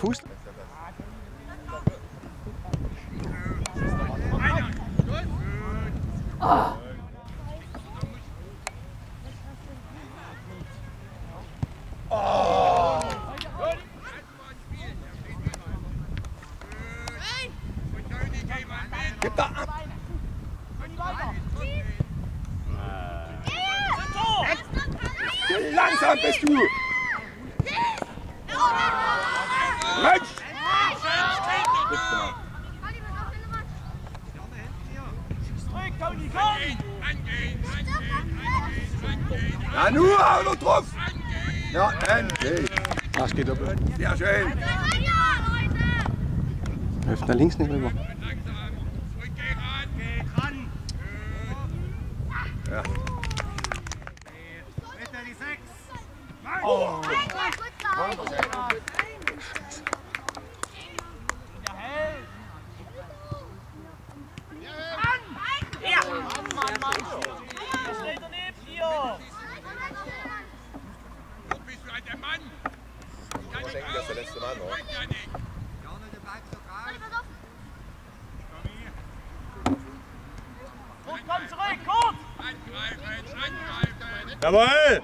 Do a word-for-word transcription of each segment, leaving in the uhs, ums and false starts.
Fuß. Oh. Oh. Gib da ab! Langsam bist du! Mensch! Ja, nur, hau noch drauf! Ja, endlich! Das geht aber. Sehr schön! Läuft nach links nicht rüber. Ja. Oh. Das ist der letzte Mann, oder? Komm zurück, Kurt! Jawohl!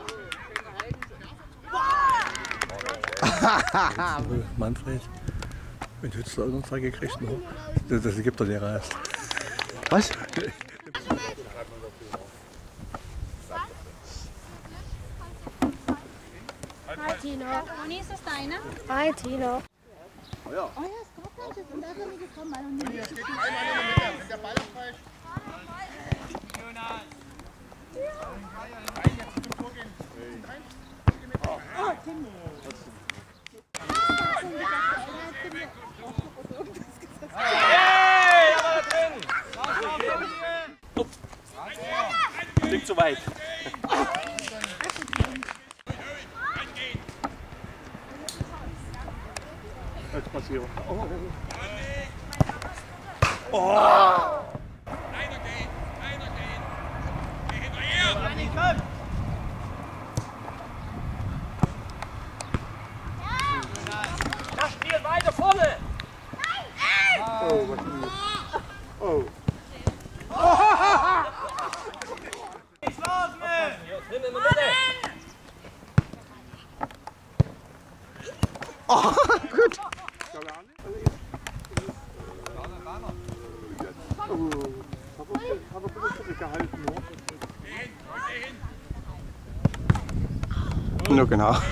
Manfred, wenn du jetzt da noch gekriegt noch, das, das gibt doch nicht raus. Was? Hi Tino. Moni, ist das deine? Hi Tino. Oh ja, oh ja, ist Gott, das sind da nicht gekommen, weil noch nicht. Hier steht einmal in der Mitte, mit der Ball auf falsch. Oh, Timo. Hey, aber da drin! Liegt zu weit. Jetzt passiert. Oh. Oh! Einer geht, einer geht. Geh hinterher! Das Spiel weiter vorne! Oh, was ist das? Oh. Nicht schlafen! Drin in der Mitte! Oh, gut! Aber bitte zurückgehalten, oder? Nur genau. Du hast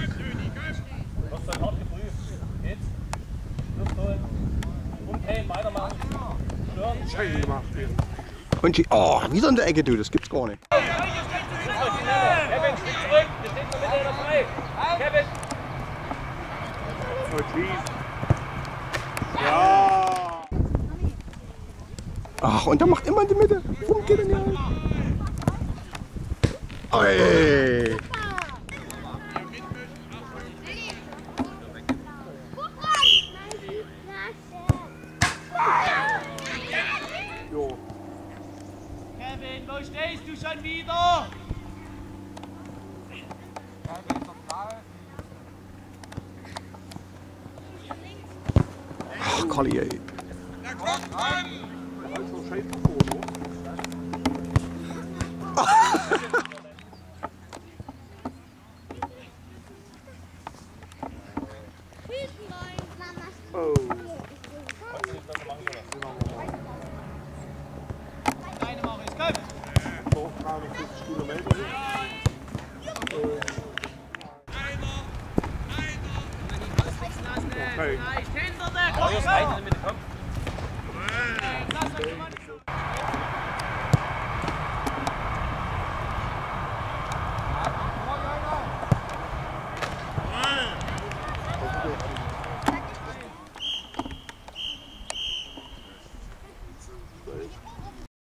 dann hart geprüft. Geht's? Luft holen. Umdrehen, weitermachen. Stören. Schön gemacht hier. Und die, oh, wieder in der Ecke, du, das gibt's gar nicht. Kevin, steht zurück. Wir sind in der Mitte dabei. Kevin! Oh, geez. Ja! Ach, und der macht immer in die Mitte. Warum geht er nicht rein? Oi. Jo. Kevin, wo stehst du schon wieder? Ach, Colli, ey. Da kommt man! Der hat so scheiß vor, oder? Oh. Deine Maurice, komm! So, dreihundertfünfzig Kilometer. Leicht hinter der, komm, komm! Lass uns mal